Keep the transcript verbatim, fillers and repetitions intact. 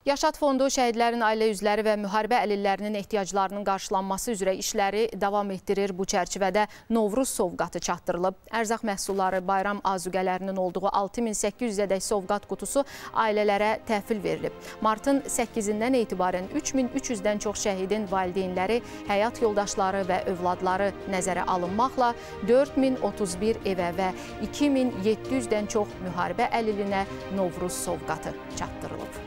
Yaşad Fondu şəhidlərin ailə üzvləri və müharibə əlillərinin ehtiyaclarının qarşılanması üzrə işləri davam etdirir. Bu çərçivədə Novruz sovqatı çatdırılıb. Ərzaq məhsulları, bayram azuqələrinin olduğu altı min səkkiz yüzədək sovqat qutusu ailələrə təhvil verilib. Martın səkkizindən etibarən üç min üç yüzdən çox şəhidin valideynləri, həyat yoldaşları və övladları nəzərə alınmaqla dörd min otuz bir evə və iki min yeddi yüzdən çox müharibə əlilinə Novruz sovqatı çatdırılıb.